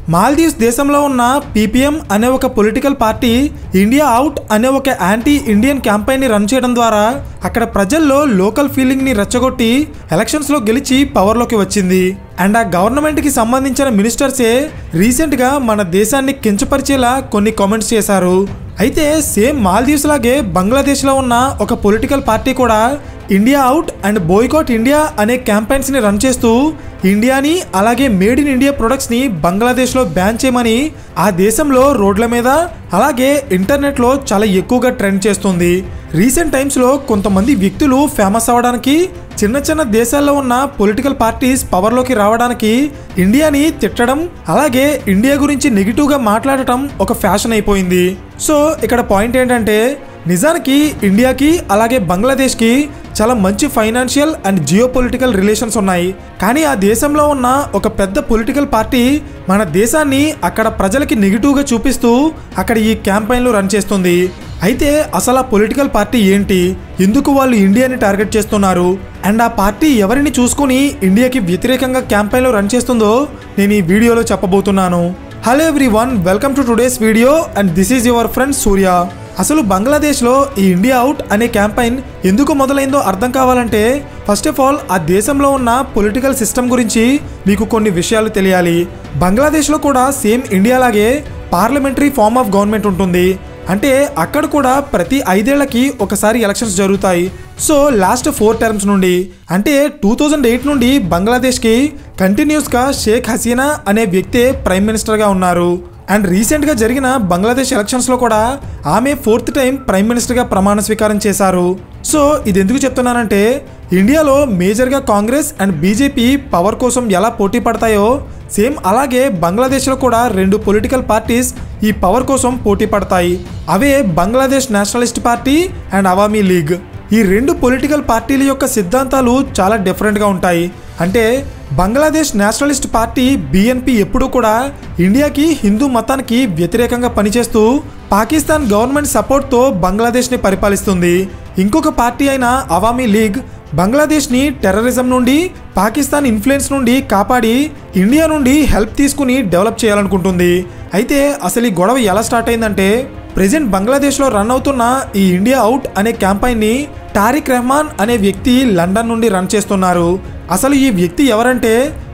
మాల్దీవ్స్ దేశంలో ఉన్న పీపీఎం అనే ఒక పొలిటికల్ పార్టీ ఇండియా అవుట్ అనే ఒక యాంటీ ఇండియన్ క్యాంపెయిన్ ని రన్ చేయడం ద్వారా అక్కడ ప్రజల్లో లోకల్ ఫీలింగ్ ని రెచ్చగొట్టి ఎలక్షన్స్ లో గెలిచి పవర్ లోకి వచ్చింది. అండ్ ఆ గవర్నమెంట్ కి సంబంధించిన మినిస్టర్సే రీసెంట్ గా మన దేశాన్ని కించపరిచేలా కొన్ని కామెంట్స్ చేశారు. అయితే సేమ్ మాల్దీవ్స్ లాగే బంగ్లాదేశ్ లో ఉన్న ఒక పొలిటికల్ పార్టీ కూడా India out and boycott India అనే క్యాంపెయిన్స్ ని రన్ చేస్తూ ఇండియాని అలాగే మేడ్ ఇన్ ఇండియా ప్రొడక్ట్స్ ని బంగ్లాదేశ్ లో బ్యాన్ చేయమని ఆ దేశంలో రోడ్ల మీద అలాగే ఇంటర్నెట్ లో చాలా ఎక్కువగా ట్రెండ్ చేస్తుంది. రీసెంట్ టైమ్స్ లో కొంతమంది వ్యక్తులు ఫేమస్ అవ్వడానికి చిన్న చిన్న దేశాల్లో ఉన్న పొలిటికల్ పార్టీస్ పవర్ లోకి రావడానికి ఇండియాని తిట్టడం అలాగే ఇండియా గురించి నెగిటివ్ గా మాట్లాడటం ఒక ఫ్యాషన్ అయిపోయింది. సో ఇక్కడ పాయింట్ ఏంటంటే నిజానికి ఇండియాకి అలాగే బంగ్లాదేశ్కి చాలా మంచి financial and geopolitical relations ఉన్నాయి. కానీ ఆ దేశంలో ఉన్న ఒక పెద్ద పొలిటికల్ పార్టీ మన దేశాన్ని అక్కడ ప్రజలకి నెగిటివ్గా చూపిస్తూ అక్కడ ఈ క్యాంపెయిన్లు రన్ చేస్తుంది. అయితే అసలు ఆ పొలిటికల్ పార్టీ ఏంటి, ఎందుకు వాళ్ళు ఇండియాని టార్గెట్ చేస్తున్నారు అండ్ ఆ పార్టీ ఎవరిని చూసుకుని ఇండియాకి వ్యతిరేకంగా క్యాంపెయిన్లు రన్ చేస్తుందో నేను ఈ వీడియోలో చెప్పబోతున్నాను. Hello everyone, welcome to today's video and this is your friend Surya. అసలు బంగ్లాదేశ్లో ఈ ఇండియా అవుట్ అనే క్యాంపెయిన్ ఎందుకు మొదలైందో అర్థం కావాలంటే ఫస్ట్ ఆఫ్ ఆల్ ఆ దేశంలో ఉన్న పొలిటికల్ సిస్టమ్ గురించి మీకు కొన్ని విషయాలు తెలియాలి. బంగ్లాదేశ్లో కూడా సేమ్ ఇండియా లాగే పార్లమెంటరీ ఫార్మ్ ఆఫ్ గవర్నమెంట్ ఉంటుంది. అంటే అక్కడ కూడా ప్రతి 5 ఏళ్లకి ఒకసారి ఎలక్షన్స్ జరుగుతాయి. సో లాస్ట్ 4 టర్మ్స్ నుండి అంటే 2008 నుండి బంగ్లాదేశ్కి కంటిన్యూస్గా షేక్ హసీనా అనే వ్యక్తే ప్రైమ్ మినిస్టర్గా ఉన్నారు. అండ్ రీసెంట్గా జరిగిన బంగ్లాదేశ్ ఎలక్షన్స్లో కూడా ఆమె 4th టైం ప్రైమ్ మినిస్టర్గా ప్రమాణ స్వీకారం చేశారు. సో ఇది ఎందుకు చెప్తున్నానంటే ఇండియాలో మేజర్గా కాంగ్రెస్ అండ్ బీజేపీ పవర్ కోసం ఎలా పోటీ పడతాయో సేమ్ అలాగే బంగ్లాదేశ్లో కూడా 2 పొలిటికల్ పార్టీస్ ఈ పవర్ కోసం పోటీ పడతాయి. అవే Bangladesh Nationalist Party and Awami League. ఈ 2 పొలిటికల్ పార్టీల యొక్క సిద్ధాంతాలు చాలా డిఫరెంట్గా ఉంటాయి. అంటే బంగ్లాదేశ్ నేషనలిస్ట్ పార్టీ బీఎన్పీ ఎప్పుడూ కూడా ఇండియాకి హిందూ మతానికి వ్యతిరేకంగా పనిచేస్తూ పాకిస్తాన్ గవర్నమెంట్ సపోర్ట్తో బంగ్లాదేశ్ని పరిపాలిస్తుంది. ఇంకొక పార్టీ అయిన అవామీ లీగ్ బంగ్లాదేశ్ని టెర్రరిజం నుండి పాకిస్తాన్ ఇన్ఫ్లుయెన్స్ నుండి కాపాడి ఇండియా నుండి హెల్ప్ తీసుకుని డెవలప్ చేయాలనుకుంటుంది. అయితే అసలు ఈ గొడవ ఎలా స్టార్ట్ అయిందంటే ప్రెజెంట్ బంగ్లాదేశ్లో రన్ అవుతున్న ఈ ఇండియా అవుట్ అనే క్యాంపెయిన్ని తారిక్ రెహమాన్ అనే వ్యక్తి లండన్ నుండి రన్ చేస్తున్నారు. అసలు ఈ వ్యక్తి ఎవరంటే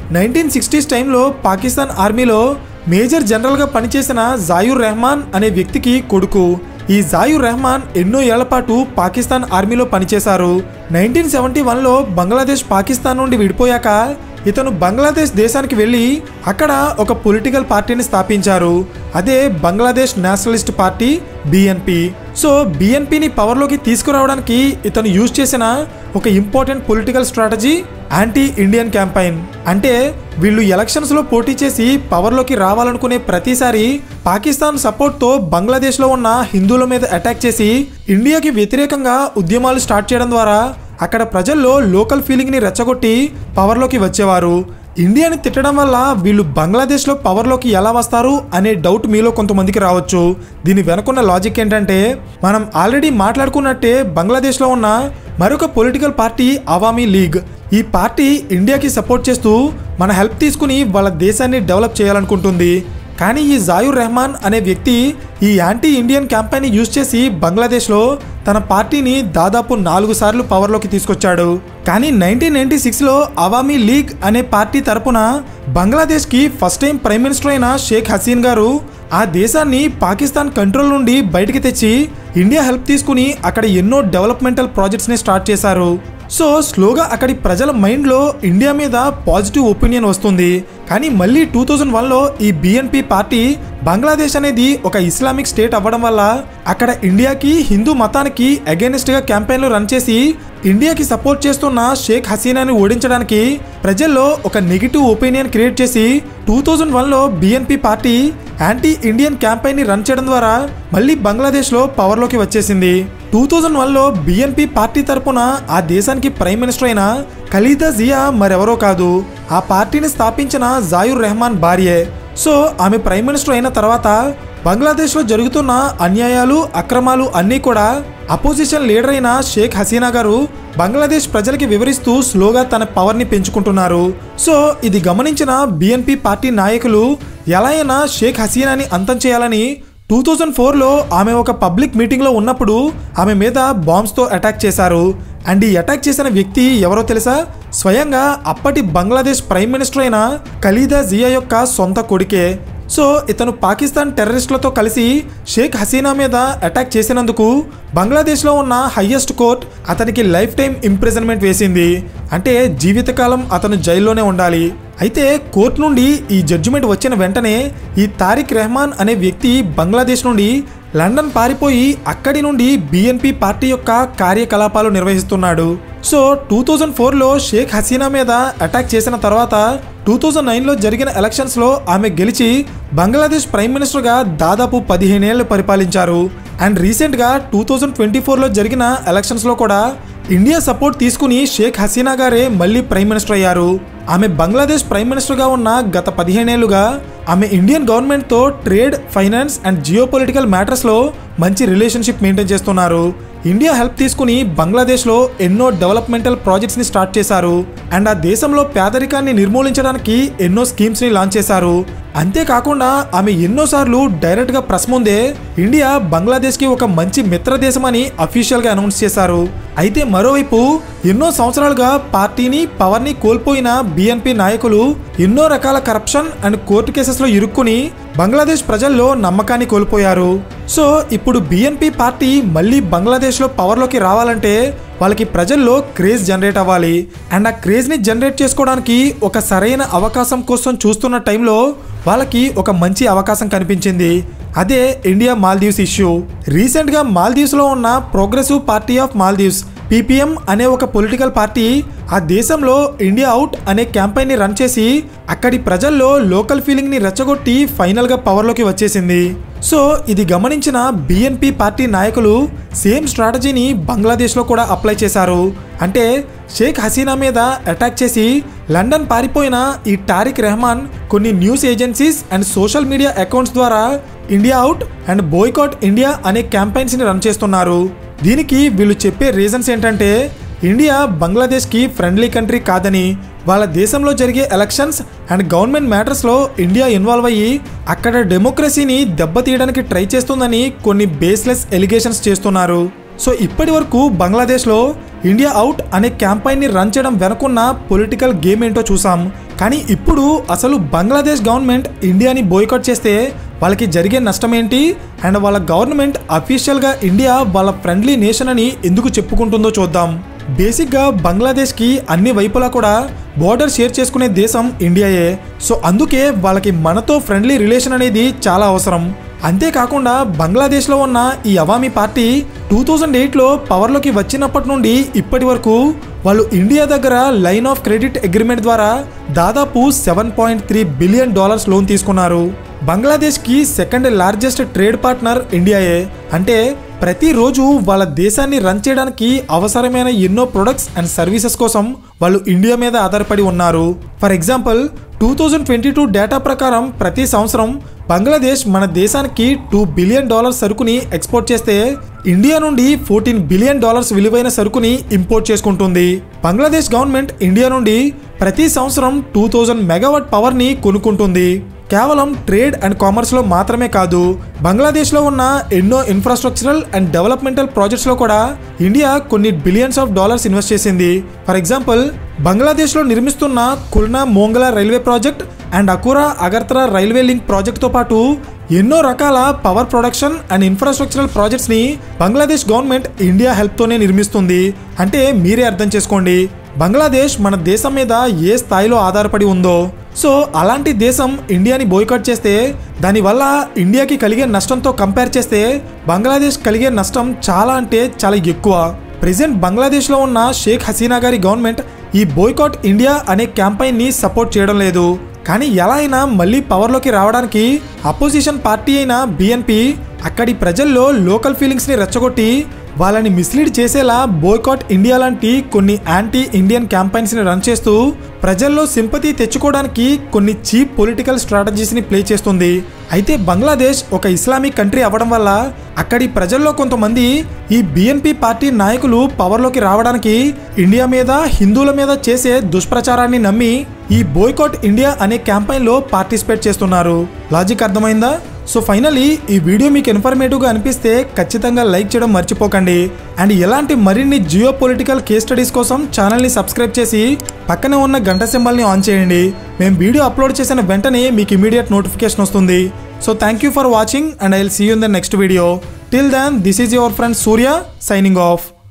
1960s టైంలో పాకిస్తాన్ ఆర్మీలో మేజర్ జనరల్గా పనిచేసిన జాయూర్ రెహమాన్ అనే వ్యక్తికి కొడుకు. ఈ జాయూర్ రెహమాన్ ఎన్నో ఏళ్ల పాటు పాకిస్తాన్ ఆర్మీలో పనిచేశారు. 1971లో బంగ్లాదేశ్ పాకిస్తాన్ నుండి విడిపోయాక ఇతను బంగ్లాదేశ్ దేశానికి వెళ్ళి అక్కడ ఒక పొలిటికల్ పార్టీని స్థాపించారు. అదే Bangladesh Nationalist Party BNP. So బీఎన్పీని పవర్లోకి తీసుకురావడానికి ఇతను యూజ్ చేసిన ఒక important political strategy anti Indian campaign. అంటే వీళ్ళు ఎలక్షన్స్లో పోటీ చేసి పవర్లోకి రావాలనుకునే ప్రతిసారి పాకిస్తాన్ సపోర్ట్తో బంగ్లాదేశ్లో ఉన్న హిందువుల మీద అటాక్ చేసి ఇండియాకి వ్యతిరేకంగా ఉద్యమాలు స్టార్ట్ చేయడం ద్వారా అక్కడ ప్రజల్లో లోకల్ ఫీలింగ్ని రెచ్చగొట్టి పవర్లోకి వచ్చేవారు. ఇండియాని తిట్టడం వల్ల వీళ్ళు బంగ్లాదేశ్లో పవర్లోకి ఎలా వస్తారు అనే డౌట్ మీలో కొంతమందికి రావచ్చు. దీని వెనుకున్న లాజిక్ ఏంటంటే మనం ఆల్రెడీ మాట్లాడుకున్నట్టే బంగ్లాదేశ్లో ఉన్న మరొక పొలిటికల్ పార్టీ అవామీ లీగ్. ఈ పార్టీ ఇండియాకి సపోర్ట్ చేస్తూ మన హెల్ప్ తీసుకుని వాళ్ళ దేశాన్ని డెవలప్ చేయాలనుకుంటుంది. కానీ ఈ జాయూర్ రెహమాన్ అనే వ్యక్తి ఈ యాంటీ ఇండియన్ క్యాంపెయిన్ యూజ్ చేసి బంగ్లాదేశ్లో తన పార్టీని దాదాపు 4 సార్లు పవర్లోకి తీసుకొచ్చాడు. కానీ 1996లో అవామీ లీగ్ అనే పార్టీ తరపున బంగ్లాదేశ్కి ఫస్ట్ టైం ప్రైమ్ మినిస్టర్ అయిన షేక్ హసీన్ గారు ఆ దేశాన్ని పాకిస్తాన్ కంట్రోల్ నుండి బయటికి తెచ్చి ఇండియా హెల్ప్ తీసుకుని అక్కడ ఎన్నో డెవలప్మెంటల్ ప్రాజెక్ట్స్ని స్టార్ట్ చేశారు. సో స్లోగా అక్కడి ప్రజల మైండ్లో ఇండియా మీద పాజిటివ్ ఒపీనియన్ వస్తుంది. కానీ మళ్ళీ 2001లో ఈ బీఎన్పీ పార్టీ బంగ్లాదేశ్ అనేది ఒక ఇస్లామిక్ స్టేట్ అవ్వడం వల్ల అక్కడ ఇండియాకి హిందూ మతానికి అగైనెస్ట్గా క్యాంపెయిన్లు రన్ చేసి ఇండియాకి సపోర్ట్ చేస్తున్న షేక్ హసీనాని ఓడించడానికి ప్రజల్లో ఒక నెగిటివ్ ఒపీనియన్ క్రియేట్ చేసి 2001లో బీఎన్పీ పార్టీ యాంటీ ఇండియన్ క్యాంపెయిన్ని రన్ చేయడం ద్వారా మళ్ళీ బంగ్లాదేశ్లో పవర్లోకి వచ్చేసింది. 2001లో బీఎన్పీ పార్టీ తరపున ఆ దేశానికి ప్రైమ్ మినిస్టర్ అయిన ఖలీదా జియా మరెవరో కాదు, ఆ పార్టీని స్థాపించిన జాయూర్ రెహమాన్ భార్యే. సో ఆమె ప్రైమ్ మినిస్టర్ అయిన తర్వాత బంగ్లాదేశ్లో జరుగుతున్న అన్యాయాలు అక్రమాలు అన్నీ కూడా అపోజిషన్ లీడర్ అయిన షేక్ హసీనా గారు బంగ్లాదేశ్ ప్రజలకి వివరిస్తూ స్లోగా తన పవర్ని పెంచుకుంటున్నారు. సో ఇది గమనించిన బీఎన్పీ పార్టీ నాయకులు ఎలా అయినా షేక్ హసీనాని అంతం చేయాలని 2004లో ఆమె ఒక పబ్లిక్ మీటింగ్లో ఉన్నప్పుడు ఆమె మీద బాంబ్స్తో అటాక్ చేశారు. అండ్ ఈ అటాక్ చేసిన వ్యక్తి ఎవరో తెలుసా? స్వయంగా అప్పటి బంగ్లాదేశ్ ప్రైమ్ మినిస్టర్ అయిన ఖలీదా జియా యొక్క సొంత కొడుకే. సో ఇతను పాకిస్తాన్ టెర్రరిస్టులతో కలిసి షేక్ హసీనా మీద అటాక్ చేసినందుకు బంగ్లాదేశ్లో ఉన్న హయ్యెస్ట్ కోర్ట్ అతనికి లైఫ్ టైం ఇంప్రిజన్మెంట్ వేసింది. అంటే జీవితకాలం అతను జైల్లోనే ఉండాలి. అయితే కోర్టు నుండి ఈ జడ్జిమెంట్ వచ్చిన వెంటనే ఈ తారిక్ రెహమాన్ అనే వ్యక్తి బంగ్లాదేశ్ నుండి లండన్ పారిపోయి అక్కడి నుండి BNP పార్టీ యొక్క కార్యకలాపాలు నిర్వహిస్తున్నాడు. సో 2004లో షేక్ హసీనా మీద అటాక్ చేసిన తర్వాత 2009లో జరిగిన ఎలక్షన్స్లో ఆమె గెలిచి బంగ్లాదేశ్ ప్రైమ్ మినిస్టర్గా దాదాపు 15 ఏళ్లు పరిపాలించారు. అండ్ రీసెంట్గా 2024లో జరిగిన ఎలక్షన్స్లో కూడా ఇండియా సపోర్ట్ తీసుకుని షేక్ హసీనా గారే మళ్ళీ ప్రైమ్ మినిస్టర్ అయ్యారు. ఆమె బంగ్లాదేశ్ ప్రైమ్ మినిస్టర్గా ఉన్న గత 15 ఏళ్లుగా ఆమె ఇండియన్ గవర్నమెంట్తో ట్రేడ్, ఫైనాన్స్ అండ్ జియోపొలిటికల్ మ్యాటర్స్లో మంచి రిలేషన్షిప్ మెయింటైన్ చేస్తున్నారు. ఇండియా హెల్ప్ తీసుకుని బంగ్లాదేశ్లో ఎన్నో డెవలప్మెంటల్ ప్రాజెక్ట్స్ని స్టార్ట్ చేశారు. అండ్ ఆ దేశంలో పేదరికాన్ని నిర్మూలించడానికి ఎన్నో స్కీమ్స్ని లాంచ్ చేశారు. అంతేకాకుండా ఆమె ఎన్నోసార్లు డైరెక్ట్గా ప్రెస్ ముందే ఇండియా బంగ్లాదేశ్కి ఒక మంచి మిత్ర దేశమని అఫీషియల్గా అనౌన్స్ చేశారు. అయితే మరోవైపు ఎన్నో సంవత్సరాలుగా పార్టీని, పవర్ని కోల్పోయిన BNP నాయకులు ఎన్నో రకాల కరప్షన్ అండ్ కోర్టు కేసెస్లో ఇరుక్కుని బంగ్లాదేశ్ ప్రజల్లో నమ్మకాన్ని కోల్పోయారు. సో ఇప్పుడు BNP పార్టీ మళ్ళీ బంగ్లాదేశ్లో పవర్లోకి రావాలంటే వాళ్ళకి ప్రజల్లో క్రేజ్ జనరేట్ అవ్వాలి. అండ్ ఆ క్రేజ్ని జనరేట్ చేసుకోవడానికి ఒక సరైన అవకాశం కోసం చూస్తున్న టైంలో వాళ్ళకి ఒక మంచి అవకాశం కనిపించింది. అదే ఇండియా మాల్దీవ్స్ ఇష్యూ. రీసెంట్గా మాల్దీవ్స్లో ఉన్న progressive party of Maldives PPM అనే ఒక పొలిటికల్ పార్టీ ఆ దేశంలో ఇండియా అవుట్ అనే క్యాంపెయిన్ని రన్ చేసి అక్కడి ప్రజల్లో లోకల్ ఫీలింగ్ని రెచ్చగొట్టి ఫైనల్గా పవర్లోకి వచ్చేసింది. సో ఇది గమనించిన BNP పార్టీ నాయకులు సేమ్ స్ట్రాటజీని బంగ్లాదేశ్లో కూడా అప్లై చేశారు. అంటే షేక్ హసీనా మీద అటాక్ చేసి లండన్ పారిపోయిన ఈ తారిక్ రెహమాన్ కొన్ని news agencies and social media accounts ద్వారా India out and boycott India అనే క్యాంపెయిన్స్ని రన్ చేస్తున్నారు. దీనికి వీళ్ళు చెప్పే రీజన్స్ ఏంటంటే ఇండియా బంగ్లాదేశ్కి ఫ్రెండ్లీ కంట్రీ కాదని, వాళ్ళ దేశంలో జరిగే ఎలక్షన్స్ అండ్ గవర్నమెంట్ మ్యాటర్స్లో ఇండియా ఇన్వాల్వ్ అయ్యి అక్కడ డెమోక్రసీని దెబ్బతీయడానికి ట్రై చేస్తుందని కొన్ని బేస్లెస్ ఎలిగేషన్స్ చేస్తున్నారు. సో ఇప్పటి వరకు బంగ్లాదేశ్లో ఇండియా అవుట్ అనే క్యాంపెయిన్ని రన్ చేయడం వెనుకున్న పొలిటికల్ గేమ్ ఏంటో చూసాం. కానీ ఇప్పుడు అసలు బంగ్లాదేశ్ గవర్నమెంట్ ఇండియాని బాయ్కాట్ చేస్తే వాళ్ళకి జరిగే నష్టం ఏంటి, అండ్ వాళ్ళ గవర్నమెంట్ అఫీషియల్గా ఇండియా వాళ్ళ ఫ్రెండ్లీ నేషన్ అని ఎందుకు చెప్పుకుంటుందో చూద్దాం. బేసిక్గా బంగ్లాదేశ్కి అన్ని వైపులా కూడా బోర్డర్ షేర్ చేసుకునే దేశం ఇండియాయే. సో అందుకే వాళ్ళకి మనతో ఫ్రెండ్లీ రిలేషన్ అనేది చాలా అవసరం. అంతేకాకుండా బంగ్లాదేశ్లో ఉన్న ఈ అవామీ పార్టీ 2008లో పవర్లోకి వచ్చినప్పటి నుండి ఇప్పటి వరకు వాళ్ళు ఇండియా దగ్గర లైన్ ఆఫ్ క్రెడిట్ అగ్రిమెంట్ ద్వారా దాదాపు $7.3 బిలియన్ లోన్ తీసుకున్నారు. బంగ్లాదేశ్కి సెకండ్ లార్జెస్ట్ ట్రేడ్ పార్ట్నర్ ఇండియాయే. అంటే ప్రతిరోజు వాళ్ళ దేశాన్ని రన్ చేయడానికి అవసరమైన ఎన్నో ప్రొడక్ట్స్ అండ్ సర్వీసెస్ కోసం వాళ్ళు ఇండియా మీద ఆధారపడి ఉన్నారు. ఫర్ ఎగ్జాంపుల్ 2022 డేటా ప్రకారం ప్రతి సంవత్సరం బంగ్లాదేశ్ మన దేశానికి $2 బిలియన్ సరుకుని ఎక్స్పోర్ట్ చేస్తే ఇండియా నుండి $14 బిలియన్ విలువైన సరుకుని ఇంపోర్ట్ చేసుకుంటుంది. బంగ్లాదేశ్ గవర్నమెంట్ ఇండియా నుండి ప్రతి సంవత్సరం 2000 మెగావాట్ పవర్ని కొనుక్కుంటుంది. కేవలం ట్రేడ్ అండ్ కామర్స్లో మాత్రమే కాదు, బంగ్లాదేశ్లో ఉన్న ఎన్నో ఇన్ఫ్రాస్ట్రక్చరల్ అండ్ డెవలప్మెంటల్ ప్రాజెక్ట్స్లో కూడా ఇండియా కొన్ని బిలియన్స్ ఆఫ్ డాలర్స్ ఇన్వెస్ట్ చేసింది. ఫర్ ఎగ్జాంపుల్ బంగ్లాదేశ్లో నిర్మిస్తున్న Khulna Mongla railway project and Akhaura Agartala railway link ప్రాజెక్ట్తో పాటు ఎన్నో రకాల పవర్ ప్రొడక్షన్ అండ్ ఇన్ఫ్రాస్ట్రక్చరల్ ప్రాజెక్ట్స్ని బంగ్లాదేశ్ గవర్నమెంట్ ఇండియా హెల్ప్తోనే నిర్మిస్తుంది. అంటే మీరే అర్థం చేసుకోండి బంగ్లాదేశ్ మన దేశం మీద ఏ స్థాయిలో ఆధారపడి ఉందో. సో అలాంటి దేశం ఇండియాని బాయ్కాట్ చేస్తే దానివల్ల ఇండియాకి కలిగే నష్టంతో కంపేర్ చేస్తే బంగ్లాదేశ్ కలిగే నష్టం చాలా అంటే చాలా ఎక్కువ. ప్రెజెంట్ బంగ్లాదేశ్లో ఉన్న షేక్ హసీనా గారి గవర్నమెంట్ ఈ బాయ్కాట్ ఇండియా అనే క్యాంపెయిన్ని సపోర్ట్ చేయడం లేదు. కానీ ఎలా అయినా మళ్ళీ పవర్లోకి రావడానికి అపోజిషన్ పార్టీ అయిన BNP అక్కడి ప్రజల్లో లోకల్ ఫీలింగ్స్ని రెచ్చగొట్టి వాళ్ళని మిస్లీడ్ చేసేలా బాయ్కాట్ ఇండియా లాంటి కొన్ని యాంటీ ఇండియన్ క్యాంపెయిన్స్ ని రన్ చేస్తూ ప్రజల్లో సింపతి తెచ్చుకోవడానికి కొన్ని చీప్ పొలిటికల్ స్ట్రాటజీస్ ని ప్లే చేస్తుంది. అయితే బంగ్లాదేశ్ ఒక ఇస్లామిక్ కంట్రీ అవ్వడం వల్ల అక్కడి ప్రజల్లో కొంతమంది ఈ BNP పార్టీ నాయకులు పవర్లోకి రావడానికి ఇండియా మీద హిందువుల మీద చేసే దుష్ప్రచారాన్ని నమ్మి ఈ బాయ్కాట్ ఇండియా అనే క్యాంపెయిన్లో పార్టిసిపేట్ చేస్తున్నారు. లాజిక్ అర్థమైందా? సో ఫైనలీ ఈ వీడియో మీకు ఇన్ఫర్మేటివ్గా అనిపిస్తే ఖచ్చితంగా లైక్ చేయడం మర్చిపోకండి. అండ్ ఇలాంటి మరిన్ని జియో పొలిటికల్ కేస్ స్టడీస్ కోసం ఛానల్ని సబ్స్క్రైబ్ చేసి పక్కనే ఉన్న గంట సింబల్ని ఆన్ చేయండి. మేము వీడియో అప్లోడ్ చేసిన వెంటనే మీకు ఇమీడియట్ నోటిఫికేషన్ వస్తుంది. So thank you for watching and I will see you in the next video. Till then this is your friend Surya signing of.